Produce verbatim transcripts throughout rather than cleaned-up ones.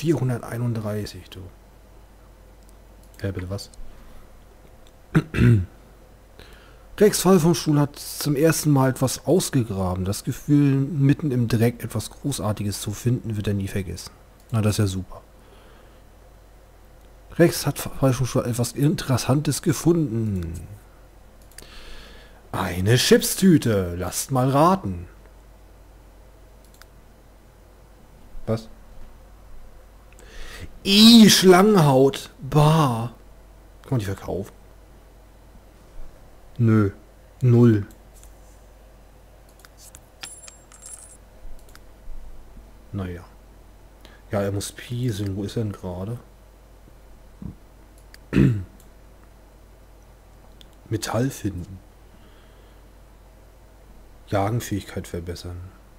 vierhunderteinunddreißig, du. Ja, bitte was? Rex Fall vom Stuhl hat zum ersten Mal etwas ausgegraben. Das Gefühl, mitten im Dreck etwas Großartiges zu finden, wird er nie vergessen. Na, das ist ja super. Rex hat Fall vom Stuhl etwas Interessantes gefunden. Eine Chipstüte. Lasst mal raten. Was? Ih, Schlangenhaut. Bah. Kann man die verkaufen? Nö. Null. Naja. Ja, er muss pieseln. Wo ist er denn gerade? Metall finden. Jagenfähigkeit verbessern.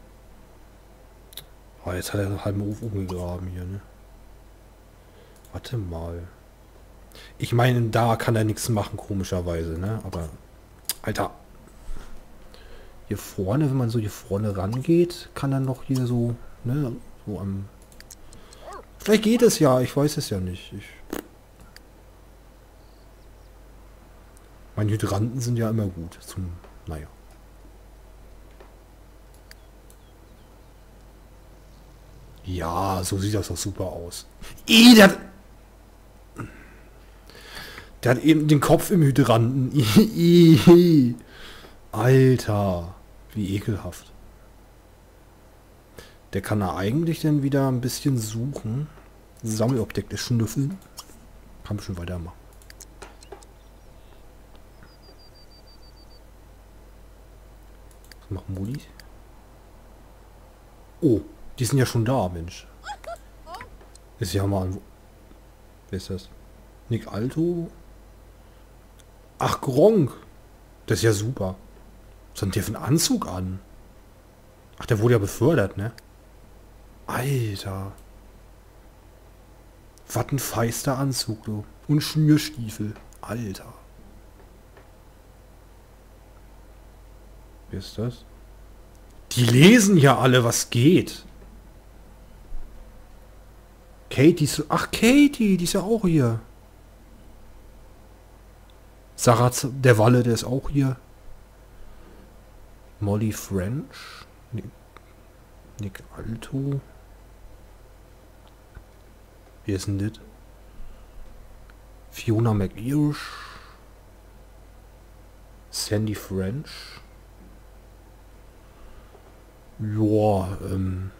Ah, jetzt hat er einen halben Ruf umgegraben hier, ne? Warte mal. Ich meine, da kann er nichts machen, komischerweise, ne? Aber, Alter. Hier vorne, wenn man so hier vorne rangeht, kann er noch hier so, ne? So am... Vielleicht geht es ja, ich weiß es ja nicht. Ich Meine Hydranten sind ja immer gut zum... Naja. Ja, so sieht das doch super aus. Ih, der hat... Der hat eben den Kopf im Hydranten. Ih, Alter. Wie ekelhaft. Der kann da eigentlich dann wieder ein bisschen suchen. Sammelobjekte schnüffeln. Kann bestimmt weitermachen. Was machen Muli? Oh, die sind ja schon da, Mensch. Ist ja mal... Wer ist das? Nick Alto? Ach, Gronk. Das ist ja super. Was hat der für einen Anzug an? Ach, der wurde ja befördert, ne? Alter. Was ein feister Anzug, du. Und Schnürstiefel. Alter. Wer ist das? Die lesen ja alle, was geht. Katie ist... Ach, Katie, die ist ja auch hier. Saraz, der Walle, der ist auch hier. Molly French. Nick Alto. Wer ist denn das? Fiona McIrish. Sandy French. Joa, ähm.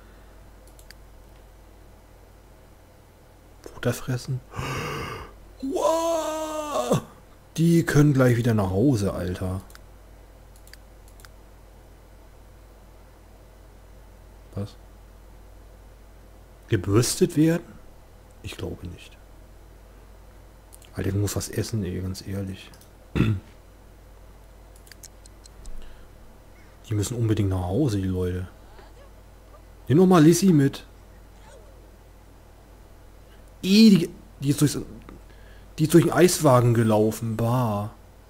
Futter fressen. Wow! Die können gleich wieder nach Hause, Alter. Was? Gebürstet werden? Ich glaube nicht. Alter, du musst was essen, ey, ganz ehrlich. Die müssen unbedingt nach Hause, die Leute. Nimm noch mal Lissy mit. I, die, die ist durchs... Die ist durch den Eiswagen gelaufen. Bah.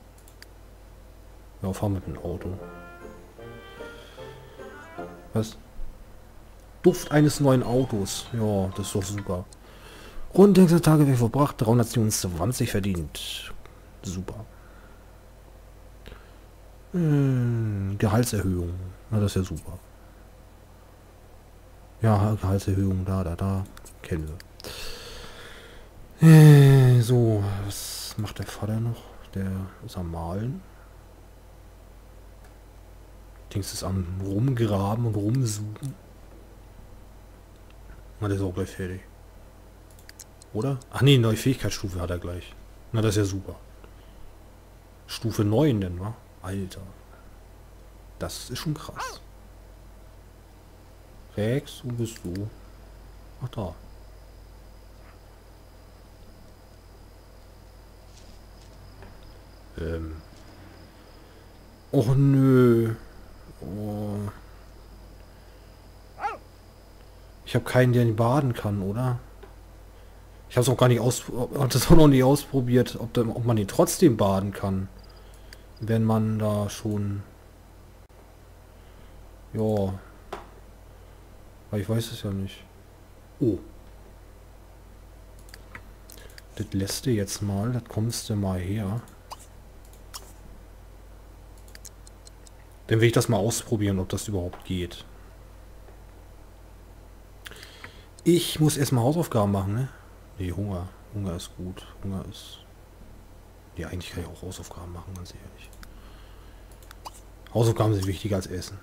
Ja, fahren mit dem Auto. Was? Duft eines neuen Autos. Ja, das ist doch super. Rund sechs Tage weg verbracht. dreihundertzwanzig verdient. Super. Hm, Gehaltserhöhung. Na, das ist ja super. Ja, Gehaltserhöhung. Da, da, da. Kennen wir. So, was macht der Vater noch? Der ist am Malen. Dings ist am Rumgraben und Rumsuchen. Na, der ist auch gleich fertig. Oder? Ach nee, neue Fähigkeitsstufe hat er gleich. Na, das ist ja super. Stufe neun denn, wa? Alter. Das ist schon krass. Rex, wo bist du? Ach, da. Ähm. Och nö. Oh. Ich habe keinen, der ihn baden kann, oder? Ich habe es auch gar nicht aus, hab das auch noch nicht ausprobiert, ob, da, ob man ihn trotzdem baden kann, wenn man da schon... Ja. Aber ich weiß es ja nicht. Oh. Das lässt du jetzt mal. Das kommst du mal her. Dann will ich das mal ausprobieren, ob das überhaupt geht. Ich muss erstmal Hausaufgaben machen, ne? Nee, Hunger. Hunger ist gut. Hunger ist... Ja, eigentlich kann ich auch Hausaufgaben machen, ganz ehrlich. Hausaufgaben sind wichtiger als Essen.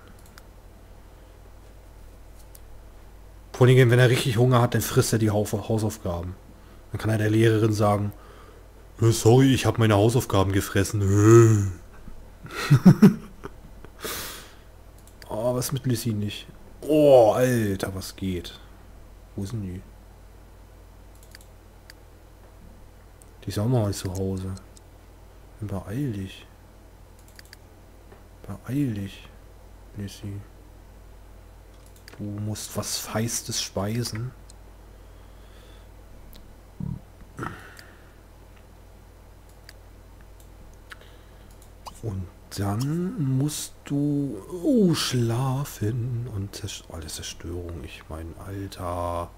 Vor allem, wenn er richtig Hunger hat, dann frisst er die Hausaufgaben. Dann kann er der Lehrerin sagen, sorry, ich habe meine Hausaufgaben gefressen. Oh, was mit Lissy nicht? Oh, Alter, was geht? Wo sind die? Die ist auch mal zu Hause. Beeil dich. Beeil dich, Lissy. Du musst was Feistes speisen. Und dann musst du oh, schlafen und Zerst oh, das Zerstörung. Ich meine, Alter.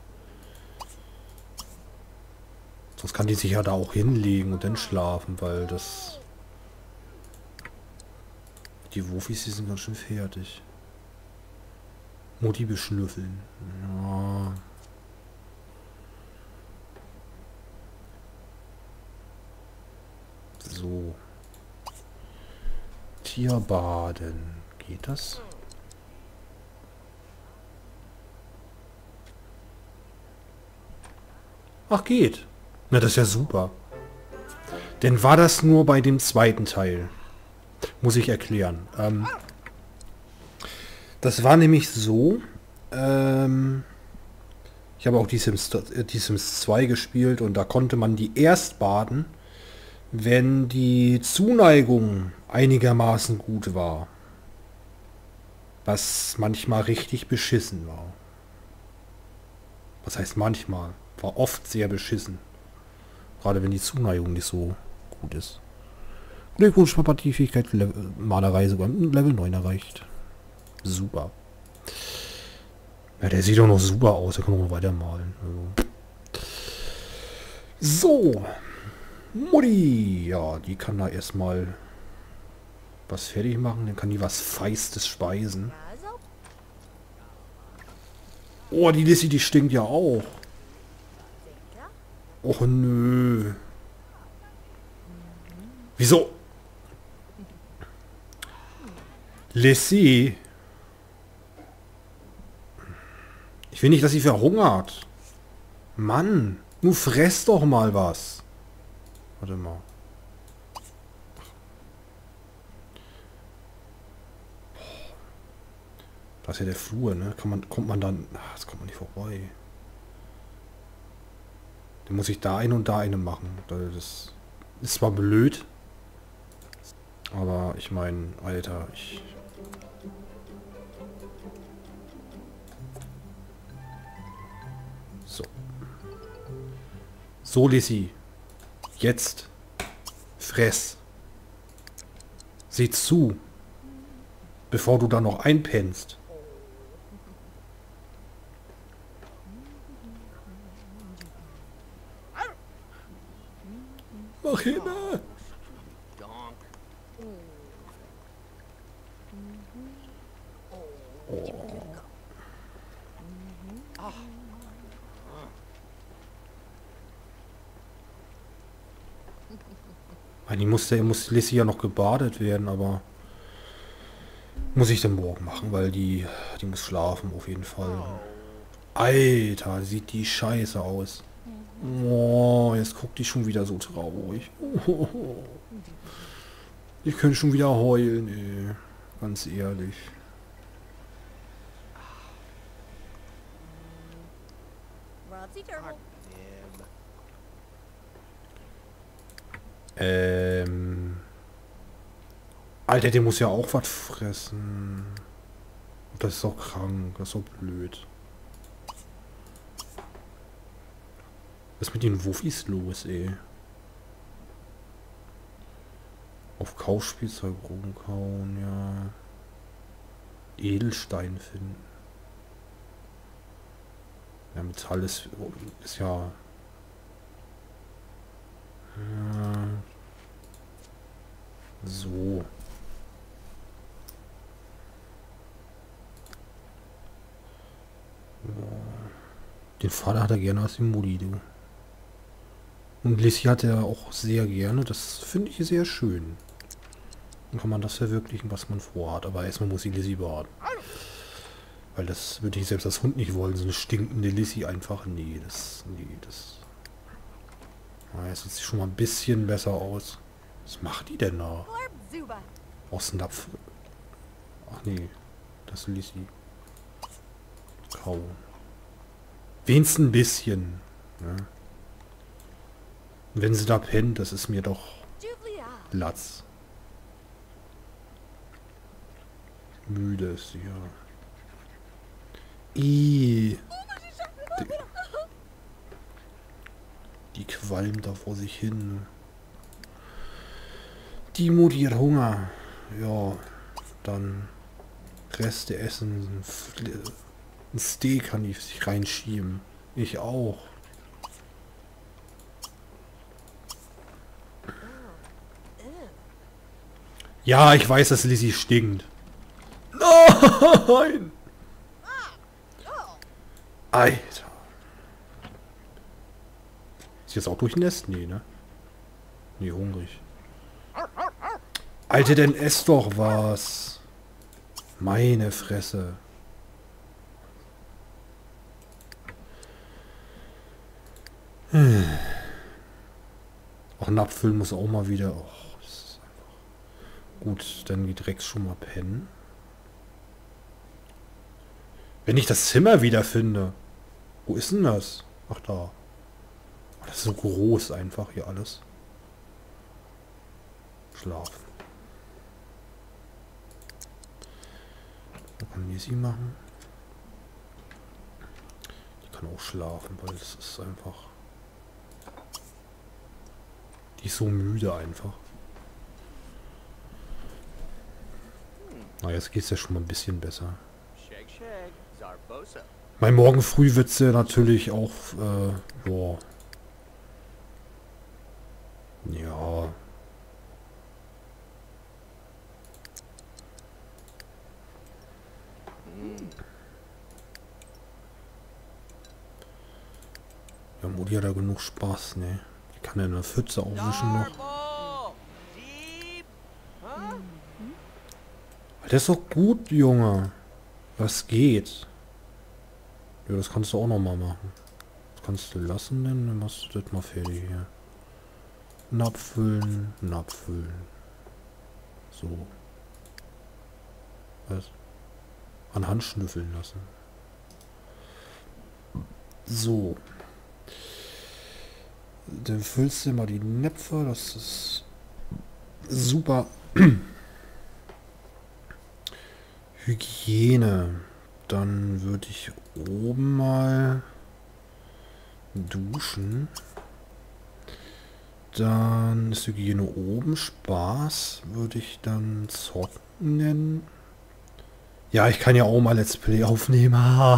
Sonst kann die sich ja da auch hinlegen und dann schlafen, weil das... Die Wufis, die sind ganz schön fertig. Mutti beschnüffeln. Ja. So. Tierbaden. Geht das? Ach, geht. Na, das ist ja super. Denn war das nur bei dem zweiten Teil? Muss ich erklären. Ähm, das war nämlich so, ähm, ich habe auch die Sims, die Sims zwei gespielt und da konnte man die erst baden, wenn die Zuneigung einigermaßen gut war. Was manchmal richtig beschissen war. Was heißt manchmal? War oft sehr beschissen. Gerade wenn die Zuneigung nicht so gut ist. Glückwunsch, Partie-Fähigkeit, Malerei sogar Level neun erreicht. Super. Ja, der sieht doch noch super aus. Da kann man noch weiter malen. So. Mutti. Ja, die kann da erstmal was fertig machen. Dann kann die was Feistes speisen. Oh, die Lissy, die stinkt ja auch. Och nö. Wieso? Lissy. Ich will nicht, dass sie verhungert. Mann, nun fress doch mal was. Warte mal. Da ist ja der Flur, ne? Kann man, kommt man dann... Ach, das kommt man nicht vorbei. Dann muss ich da eine und da eine machen. Das ist zwar blöd. Aber ich meine, Alter, ich... So. So, Lissy. Jetzt. Fress. Sieh zu. Bevor du da noch einpennst. Mach hin. Eigentlich muss, der, muss Lissy ja noch gebadet werden, aber muss ich dann morgen machen, weil die, die muss schlafen auf jeden Fall. Alter, sieht die scheiße aus. Oh, jetzt guckt die schon wieder so traurig. Ich könnte schon wieder heulen, ey. Ganz ehrlich. Ähm... Alter, der muss ja auch was fressen. Das ist doch krank, das ist so blöd. Was ist mit den Wuffis los, ey? Auf Kaufspielzeug rumkauen, ja. Edelstein finden. Ja, Metall ist, ist ja... Äh, so. Den Vater hat er gerne als Mutti, du. Und Lissy hat er auch sehr gerne. Das finde ich sehr schön. Dann kann man das verwirklichen, was man vorhat. Aber erstmal muss die Lissy baden. Weil das würde ich selbst als Hund nicht wollen. So eine stinkende Lissy einfach. Nee, das... Nee, das... Ah, jetzt sieht sie schon mal ein bisschen besser aus. Was macht die denn da? Aus Napf. Ach nee. Das ist Lissy. Kaum. Wenigstens ein bisschen. Ne? Wenn sie da pennt, das ist mir doch Latz. Müde ist sie, ja. Ih. Die, die qualmt da vor sich hin. Die Mutti hat Hunger. Ja, dann Reste essen. Ein Steak kann die sich reinschieben. Ich auch. Ja, ich weiß, dass Lissy stinkt. Nein! Alter. Ist jetzt auch durchnässt? Nee, ne? Nee, hungrig. Alter, denn ess doch was. Meine Fresse. Hm. Auch Napfüllen muss auch mal wieder... Oh, das ist einfach... Gut, dann geht Rex schon mal pennen. Wenn ich das Zimmer wiederfinde. Wo ist denn das? Ach, da. Das ist so groß einfach hier alles. Schlafen. Was kann Lissy machen? Die kann auch schlafen, weil es ist einfach... Die ist so müde einfach. Na, jetzt geht es ja schon mal ein bisschen besser. Mein Morgen früh wird sie natürlich auch, äh, boah. Ja. Ja, Mutti hat da genug Spaß, ne? Die kann ja in der Pfütze aufwischen noch. Das ist doch gut, Junge. Was geht? Ja, das kannst du auch noch mal machen. Das kannst du lassen, denn dann machst du das mal fertig hier. Napf füllen, Napf füllen. So. Was? An Hand schnüffeln lassen. So. Dann füllst du mal die Näpfe, das ist super. Hygiene. Dann würde ich oben mal duschen. Dann ist Hygiene oben. Spaß würde ich dann zocken nennen. Ja, ich kann ja auch mal Let's Play aufnehmen.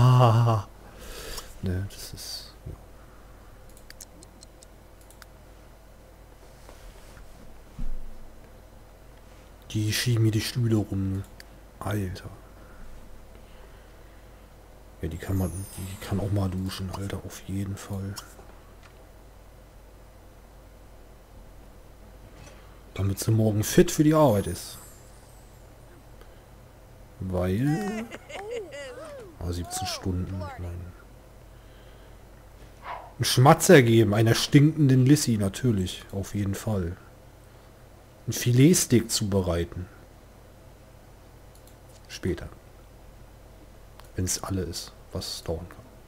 Ne, das ist... Ja. Die schieben mir die Stühle rum. Alter. Ja, die kann man... Die kann auch mal duschen, Alter. Auf jeden Fall. Damit sie morgen fit für die Arbeit ist. Weil... Ah, siebzehn Stunden. Ich meine... Einen Schmatzer geben. Einer stinkenden Lissy natürlich. Auf jeden Fall. Ein Filetsteak zubereiten. Später. Wenn es alle ist, was dauern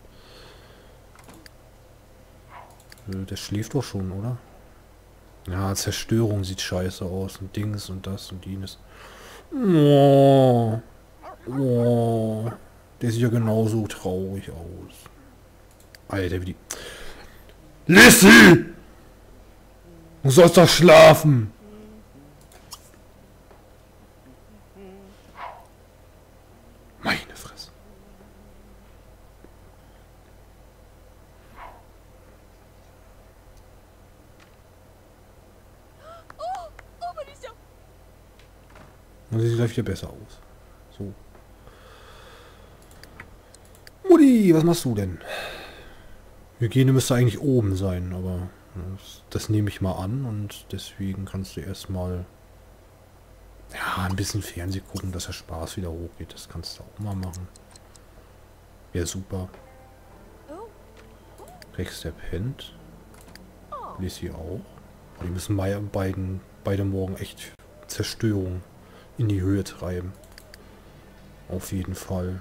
kann. Äh, der schläft doch schon, oder? Ja, Zerstörung sieht scheiße aus. Und Dings und das und jenes. Oh. Oh. Der sieht ja genauso traurig aus. Alter, wie die... Lissy! Du sollst doch schlafen! Meine Fresse. Dann sieht es gleich wieder besser aus. So. Mutti, was machst du denn? Hygiene müsste eigentlich oben sein, aber das, das nehme ich mal an und deswegen kannst du erstmal ja, ein bisschen Fernseh gucken, dass der Spaß wieder hochgeht. Das kannst du auch mal machen. Wäre super. Rex, der pennt. Lissy auch. Die müssen beiden, beide morgen echt Zerstörung in die Höhe treiben. Auf jeden Fall.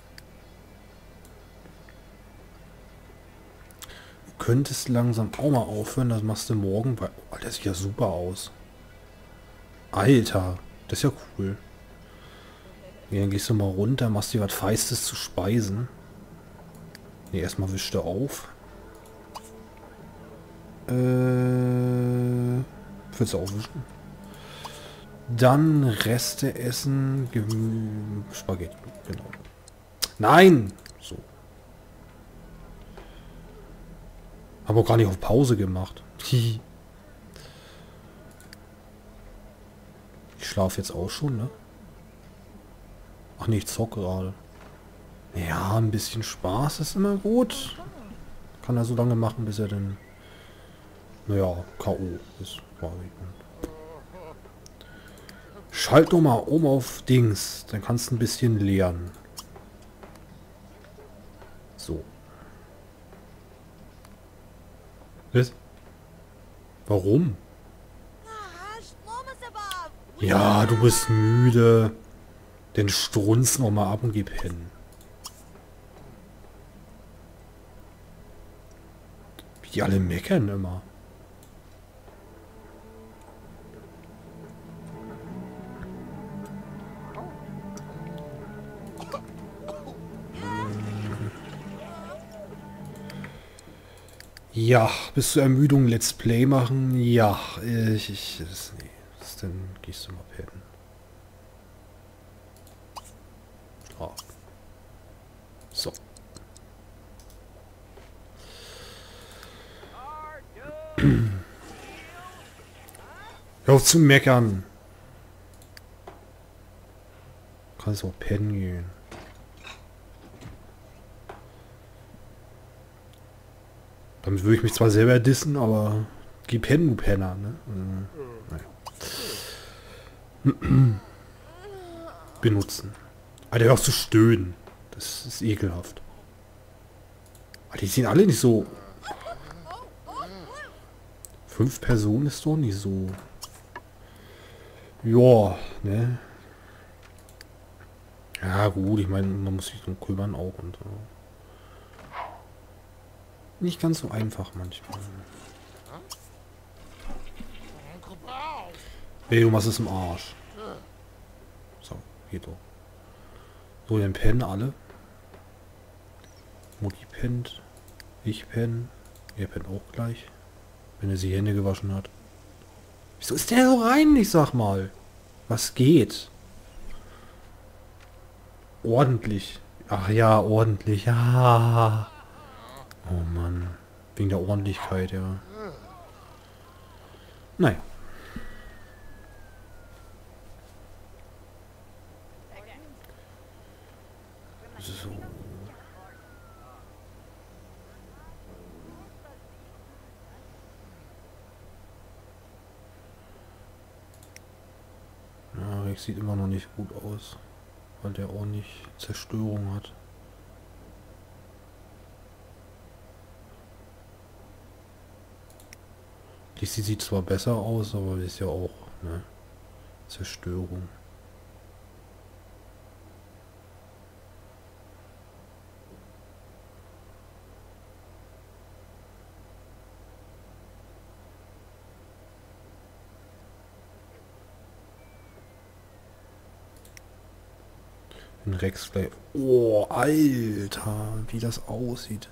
Du könntest langsam auch mal aufhören, das machst du morgen, weil... Oh, das sieht ja super aus. Alter, das ist ja cool. Ja, dann gehst du mal runter, machst dir was Feistes zu speisen. Ne, erstmal wischst du auf. Äh... Willst du aufwischen? Dann Reste essen, Gemü Spaghetti, genau. Nein! So. Habe auch gar nicht auf Pause gemacht. Ich schlafe jetzt auch schon, ne? Ach nee, ich zocke gerade. Ja, ein bisschen Spaß ist immer gut. Kann er so lange machen, bis er dann... Naja, K O ist quasi. Schalt doch mal um auf Dings. Dann kannst du ein bisschen lernen. So. Was? Warum? Ja, du bist müde. Dann strunz noch mal ab und gib hin. Wie die alle meckern immer. Ja, bis zur Ermüdung Let's Play machen. Ja, ich... ich das, nee, das, dann gehst du mal pennen. Oh. So. Hör auf zu meckern. Kannst auch pennen gehen. Damit würde ich mich zwar selber dissen, aber geh pennen, du Penner, ne? Äh, naja. Benutzen. Alter, hör auf zu stöhnen. Das ist ekelhaft. Aber die sind alle nicht so... Fünf Personen ist doch nicht so... Ja, ne? Ja gut, ich meine, man muss sich drum kümmern auch und... Uh, nicht ganz so einfach manchmal. Hey, du machst es im Arsch. So, geht doch. So, dann pennen alle. Mutti pennt. Ich penne. Ihr pennt auch gleich. Wenn er die Hände gewaschen hat. Wieso ist der so rein? Ich sag mal. Was geht? Ordentlich. Ach ja, ordentlich. Ja. Oh Mann. Wegen der Ordentlichkeit, ja. Nein. So. Ja, Rex sieht immer noch nicht gut aus, weil der ordentlich Zerstörung hat. Lissy sieht zwar besser aus, aber ist ja auch, ne? Zerstörung. Ein Rex gleich. Oh, Alter, wie das aussieht.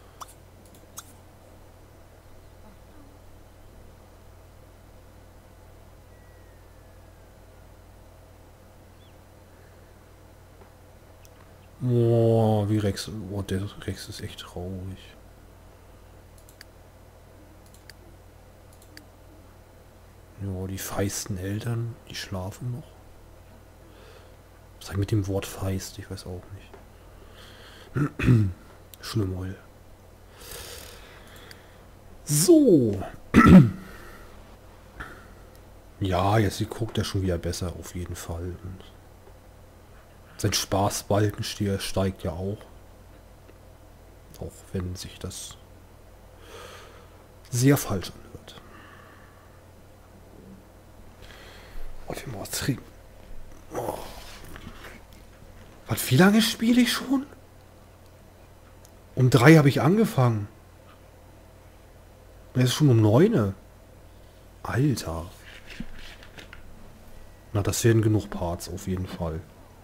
Oh, wie Rex. Oh, der Rex ist echt traurig. Ja, die feisten Eltern, die schlafen noch. Was ist mit dem Wort feist? Ich weiß auch nicht. Schlimm, Heul. So. Ja, jetzt guckt er schon wieder besser, auf jeden Fall. Und sein Spaßbalken steigt ja auch. Auch wenn sich das sehr falsch anhört. Warte mal, was trinken. Oh. Was, wie lange spiele ich schon? Um drei habe ich angefangen. Es ist schon um neun. Alter. Na, das werden genug Parts auf jeden Fall.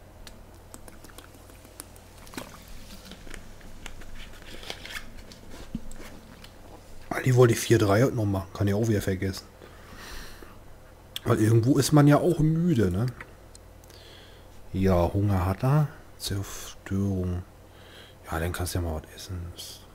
Eigentlich wollte ich vier drei heute noch machen. Kann ich auch wieder vergessen. Weil irgendwo ist man ja auch müde, ne? Ja, Hunger hat er. Zerstörung. Ja, dann kannst du ja mal was essen. Das